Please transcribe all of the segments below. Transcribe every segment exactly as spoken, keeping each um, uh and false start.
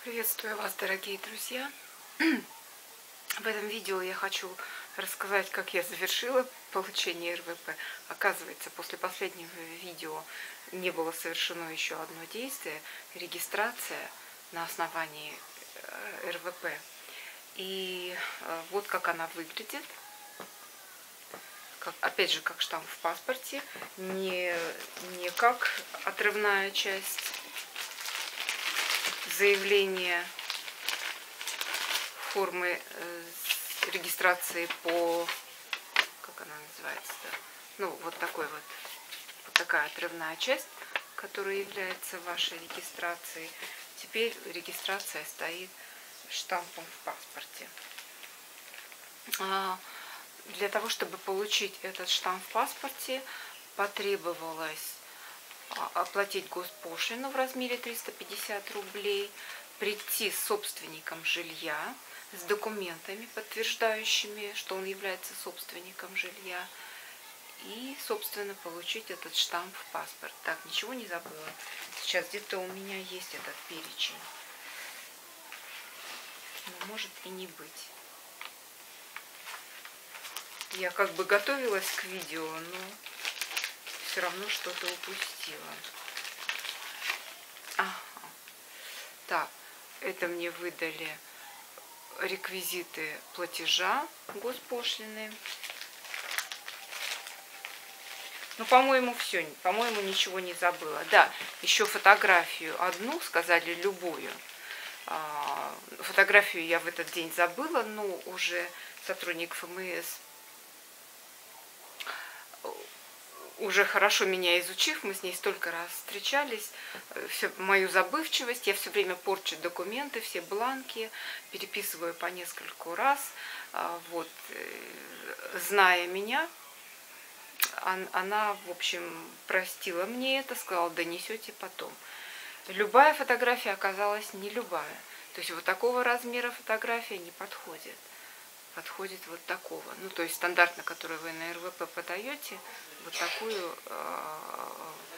Приветствую вас, дорогие друзья! В этом видео я хочу рассказать, как я завершила получение эр вэ пэ. Оказывается, после последнего видео не было совершено еще одно действие – регистрация на основании эр вэ пэ. И вот как она выглядит. Как, опять же, как штамп в паспорте, не, не как отрывная часть заявления формы регистрации по, как она называется, да? Ну, вот такой вот, вот такая отрывная часть, которая является вашей регистрацией. Теперь регистрация стоит штампом в паспорте. Для того, чтобы получить этот штамп в паспорте, потребовалось оплатить госпошлину в размере триста пятьдесят рублей, прийти с собственником жилья, с документами, подтверждающими, что он является собственником жилья, и, собственно, получить этот штамп в паспорт. Так, ничего не забыла. Сейчас где-то у меня есть этот перечень. Но может и не быть. Я как бы готовилась к видео, но все равно что-то упустила. Ага. Так, это мне выдали реквизиты платежа госпошлины. Ну, по-моему, все. По-моему, ничего не забыла. Да, еще фотографию одну, сказали любую. Фотографию я в этот день забыла, но уже сотрудник эф эм эс, уже хорошо меня изучив, мы с ней столько раз встречались, все, мою забывчивость, я все время порчу документы, все бланки, переписываю по нескольку раз. Вот, зная меня, она, в общем, простила мне это, сказала, донесете потом. Любая фотография оказалась не любая. То есть вот такого размера фотография не подходит. Подходит вот такого. Ну, то есть стандартно, который вы на эр вэ пэ подаете, вот такую э,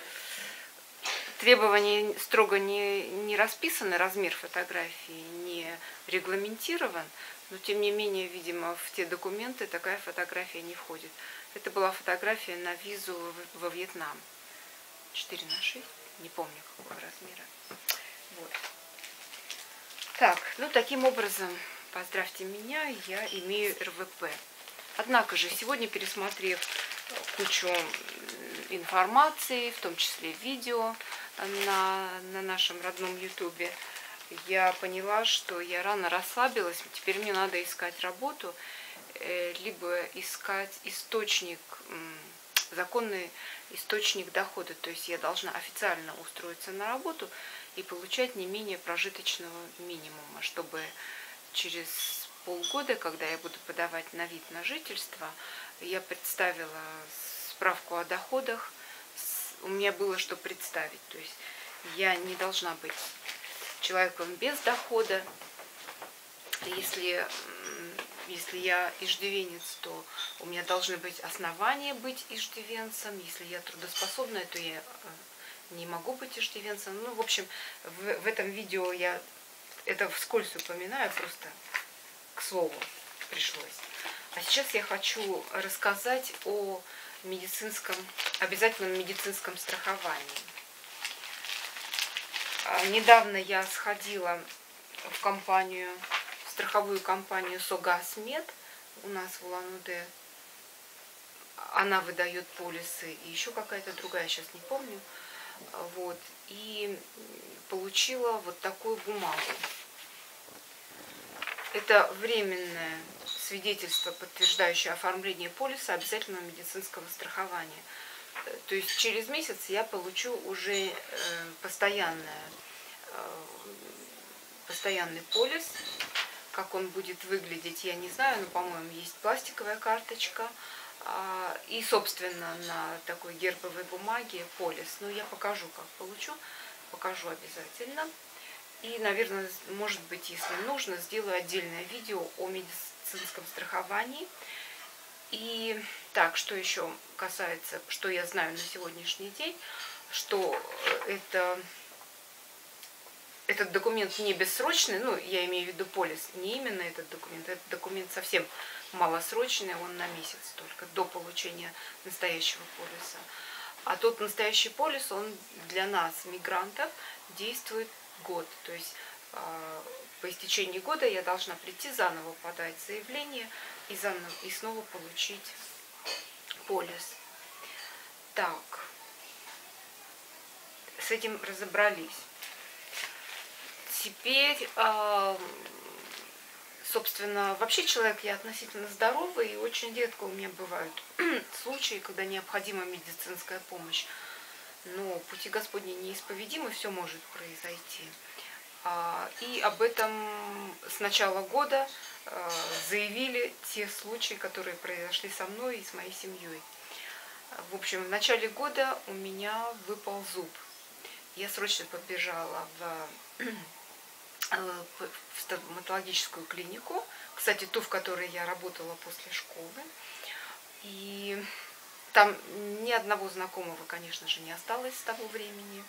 требования строго не, не расписаны, размер фотографии не регламентирован, но тем не менее, видимо, в те документы такая фотография не входит. Это была фотография на визу во Вьетнам. четыре на шесть, не помню какого размера. Вот. Так, ну таким образом, поздравьте меня, я имею эр вэ пэ. Однако же, сегодня, пересмотрев кучу информации, в том числе видео на, на нашем родном ютубе, я поняла, что я рано расслабилась, теперь мне надо искать работу, либо искать источник, законный источник дохода. То есть я должна официально устроиться на работу и получать не менее прожиточного минимума, чтобы через полгода, когда я буду подавать на вид на жительство, я представила справку о доходах, у меня было что представить. То есть я не должна быть человеком без дохода. Если, если я иждивенец, то у меня должны быть основания быть иждивенцем. Если я трудоспособная, то я не могу быть иждивенцем. Ну, в общем, в, в этом видео я это вскользь упоминаю, просто к слову пришлось. А сейчас я хочу рассказать о медицинском, обязательном медицинском страховании. Недавно я сходила в компанию, в страховую компанию Согасмед у нас в Улан-Удэ. Она выдает полисы и еще какая-то другая, сейчас не помню. Вот. И получила вот такую бумагу. Это временное свидетельство, подтверждающее оформление полиса обязательного медицинского страхования. То есть через месяц я получу уже постоянное, постоянный полис. Как он будет выглядеть, я не знаю, но, по-моему, есть пластиковая карточка. И, собственно, на такой гербовой бумаге полис. Ну, я покажу, как получу, покажу обязательно. И, наверное, может быть, если нужно, сделаю отдельное видео о медицинском страховании. И так, что еще касается, что я знаю на сегодняшний день, что это этот документ не бессрочный, ну, я имею в виду полис, не именно этот документ, этот документ совсем малосрочный, он на месяц только, до получения настоящего полиса. А тот настоящий полис, он для нас, мигрантов, действует год. То есть э, по истечении года я должна прийти заново, подать заявление и, заново, и снова получить полис. Так, с этим разобрались. Теперь, э, собственно, вообще человек я относительно здоровый, и очень редко у меня бывают случаи, когда необходима медицинская помощь. Но пути Господни неисповедимы, все может произойти. И об этом с начала года заявили те случаи, которые произошли со мной и с моей семьей. В общем, в начале года у меня выпал зуб. Я срочно побежала в, в стоматологическую клинику, кстати, ту, в которой я работала после школы. И там ни одного знакомого, конечно же, не осталось с того времени.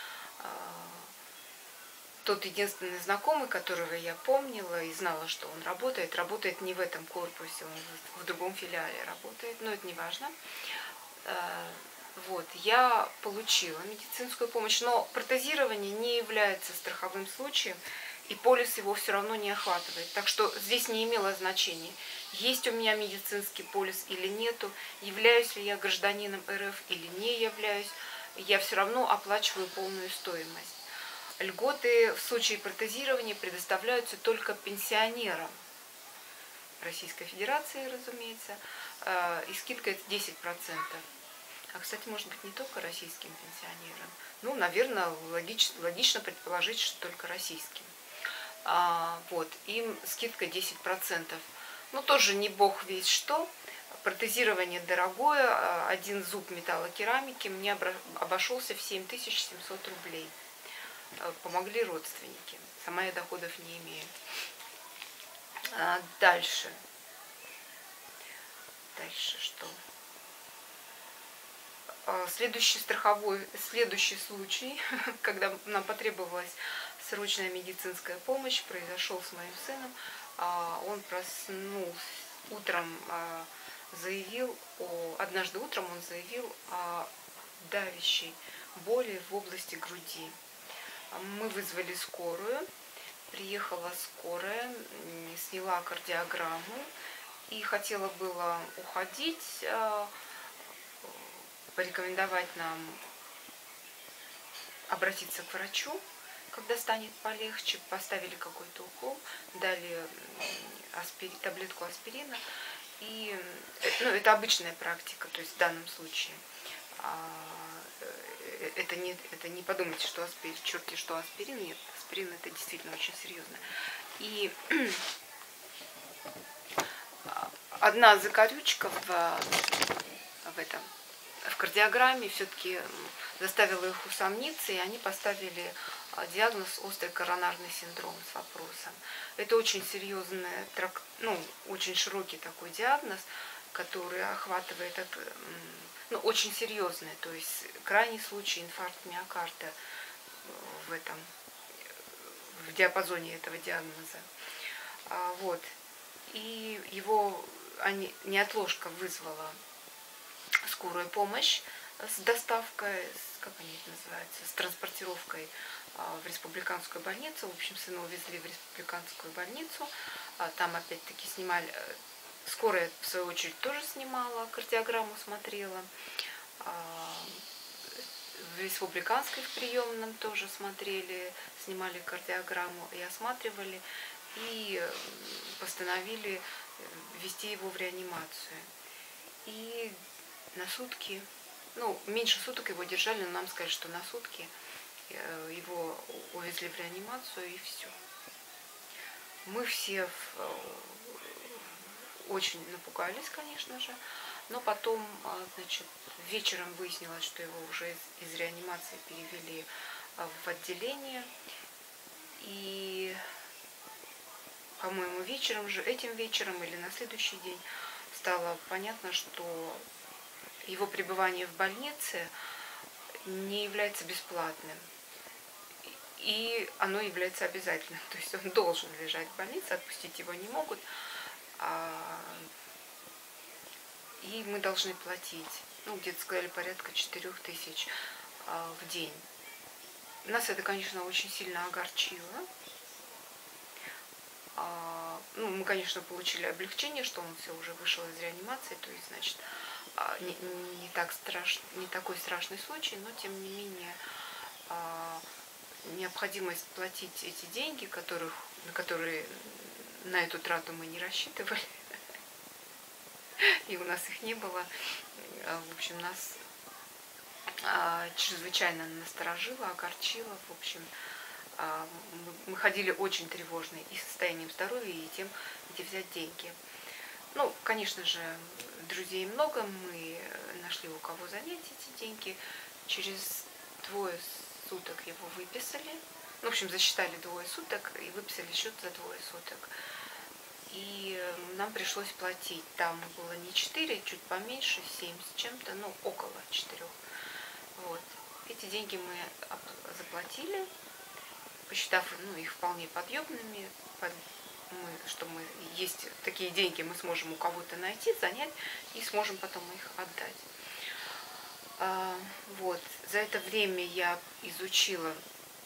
Тот единственный знакомый, которого я помнила и знала, что он работает, работает не в этом корпусе, он в другом филиале работает, но это не важно. Вот, я получила медицинскую помощь, но протезирование не является страховым случаем, и полис его все равно не охватывает. Так что здесь не имело значения, есть у меня медицинский полис или нету, являюсь ли я гражданином эр эф или не являюсь, я все равно оплачиваю полную стоимость. Льготы в случае протезирования предоставляются только пенсионерам Российской Федерации, разумеется, и скидка это десять процентов. А, кстати, может быть, не только российским пенсионерам. Ну, наверное, логично, логично предположить, что только российским. А, вот, им скидка десять процентов. Ну, тоже не бог весть что. Протезирование дорогое. Один зуб металлокерамики мне обошелся в семь тысяч семьсот рублей. Помогли родственники. Сама я доходов не имею. А, дальше. Дальше что? Следующий страховой, следующий случай, когда нам потребовалась срочная медицинская помощь, произошел с моим сыном. Он проснулся утром, заявил, о, однажды утром он заявил о давящей боли в области груди. Мы вызвали скорую, приехала скорая, сняла кардиограмму и хотела было уходить, порекомендовать нам обратиться к врачу, когда станет полегче. Поставили какой-то укол, дали аспирин, таблетку аспирина. И, ну, это обычная практика, то есть в данном случае. Это не, это не подумайте, что аспирин, черти, что аспирин. Нет, аспирин это действительно очень серьезно. И одна закорючка в, в этом в кардиограмме все-таки заставила их усомниться, и они поставили диагноз острый коронарный синдром с вопросом. Это очень серьезный, ну, очень широкий такой диагноз, который охватывает, ну, очень серьезный, то есть крайний случай инфаркт миокарда в этом, в диапазоне этого диагноза. Вот. И его они, неотложка вызвала скорую помощь с доставкой, с, как они это называются, с транспортировкой в республиканскую больницу. В общем, сына увезли в республиканскую больницу. Там опять-таки снимали, скорая в свою очередь тоже снимала, кардиограмму смотрела. В республиканской в приемном тоже смотрели, снимали кардиограмму и осматривали. И постановили ввести его в реанимацию. И на сутки, ну, меньше суток его держали, но нам сказали, что на сутки его увезли в реанимацию, и все. Мы все очень напугались, конечно же, но потом, значит, вечером выяснилось, что его уже из, из реанимации перевели в отделение, и, по-моему, вечером же, этим вечером или на следующий день стало понятно, что его пребывание в больнице не является бесплатным. и оно является обязательным. То есть он должен лежать в больнице, отпустить его не могут. И мы должны платить, ну, где-то сказали, порядка четырёх тысяч в день. Нас это, конечно, очень сильно огорчило. Ну, мы, конечно, получили облегчение, что он все уже вышел из реанимации, то есть, значит, не, не, так страш, не такой страшный случай, но, тем не менее, необходимость платить эти деньги, которых, на которые на эту трату мы не рассчитывали, и у нас их не было, в общем, нас чрезвычайно насторожило, огорчило, в общем, мы ходили очень тревожные и состоянием здоровья, и тем, где взять деньги. Ну, конечно же, друзей много, мы нашли у кого занять эти деньги. Через двое суток его выписали. Ну, в общем, засчитали двое суток и выписали счет за двое суток. И нам пришлось платить. Там было не четыре, чуть поменьше, семь с чем-то, ну, около четырёх. Вот. Эти деньги мы заплатили, посчитав, ну, их вполне подъемными, под, мы, что мы есть такие деньги, мы сможем у кого-то найти, занять и сможем потом их отдать. А, вот. За это время я изучила,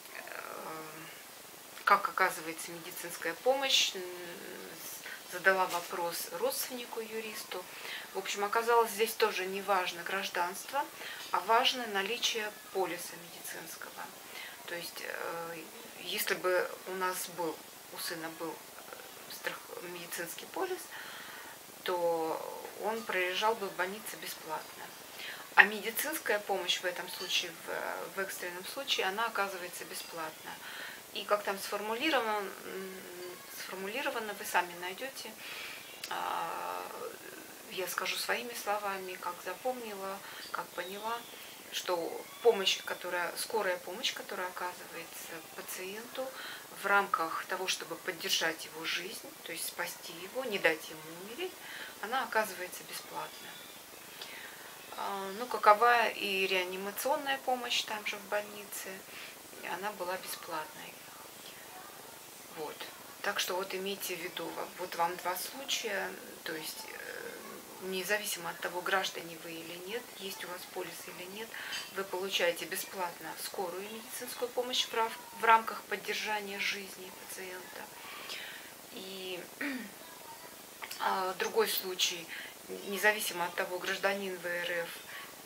как оказывается медицинская помощь, задала вопрос родственнику юристу. В общем, оказалось, здесь тоже не важно гражданство, а важно наличие полиса медицинского. То есть, если бы у нас был, у сына был медицинский полис, то он пролежал бы в больнице бесплатно. А медицинская помощь в этом случае, в, в экстренном случае, она оказывается бесплатна. И как там сформулировано, сформулировано, вы сами найдете, я скажу своими словами, как запомнила, как поняла, что помощь, которая, скорая помощь, которая оказывается пациенту в рамках того, чтобы поддержать его жизнь, то есть спасти его, не дать ему умереть, она оказывается бесплатна. Ну, какова и реанимационная помощь там же в больнице, она была бесплатной. Вот. Так что вот имейте в виду, вот вам два случая, то есть независимо от того, граждане вы или нет, есть у вас полис или нет, вы получаете бесплатно скорую медицинскую помощь в рамках поддержания жизни пациента. И а, другой случай, независимо от того, гражданин вэ эр эф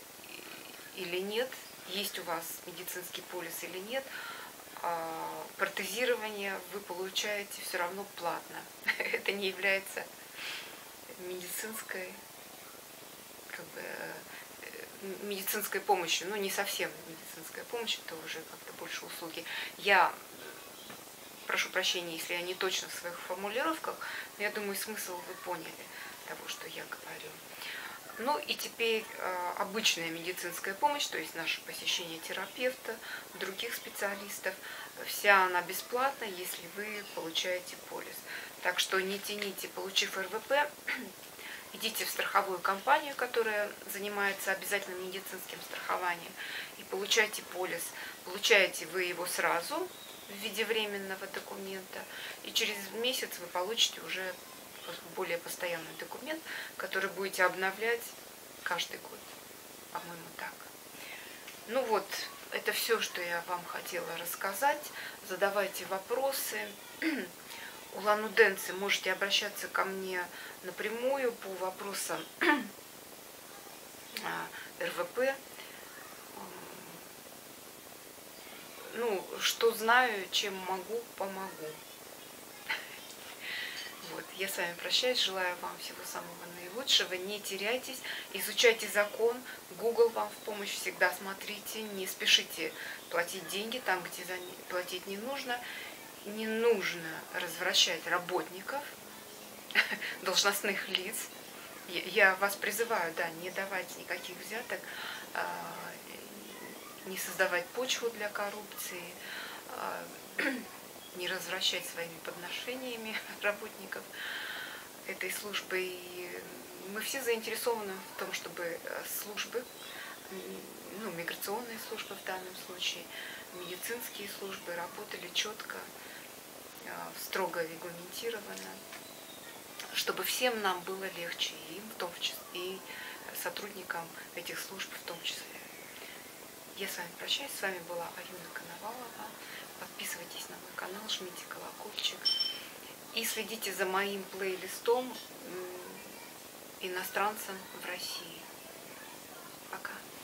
или нет, есть у вас медицинский полис или нет, а, протезирование вы получаете все равно платно. Это не является медицинской, как бы, медицинской помощью, ну не совсем медицинская помощь, это уже как-то больше услуги. Я прошу прощения, если я не точно в своих формулировках, но я думаю, смысл вы поняли того, что я говорю. Ну и теперь э, обычная медицинская помощь, то есть наше посещение терапевта, других специалистов, вся она бесплатна, если вы получаете полис. Так что не тяните, получив эр вэ пэ, идите в страховую компанию, которая занимается обязательным медицинским страхованием, и получайте полис. Получаете вы его сразу в виде временного документа, и через месяц вы получите уже более постоянный документ, который будете обновлять каждый год. По-моему, так. Ну вот, это все, что я вам хотела рассказать. Задавайте вопросы. Улан-Удэнцы, можете обращаться ко мне напрямую по вопросам эр вэ пэ. Ну, что знаю, чем могу, помогу. Вот, я с вами прощаюсь, желаю вам всего самого наилучшего, не теряйтесь, изучайте закон, Google вам в помощь всегда, смотрите, не спешите платить деньги там, где за них платить не нужно, не нужно развращать работников, должностных лиц. Я вас призываю, да, не давать никаких взяток, не создавать почву для коррупции, не развращать своими подношениями работников этой службы. И мы все заинтересованы в том, чтобы службы ну, миграционные службы в данном случае, медицинские службы работали четко, строго регламентированно, чтобы всем нам было легче, и им в том числе, и сотрудникам этих служб в том числе. Я с вами прощаюсь. С вами была Алена Коновалова. Подписывайтесь на мой канал, жмите колокольчик и следите за моим плейлистом иностранцам в России. Пока.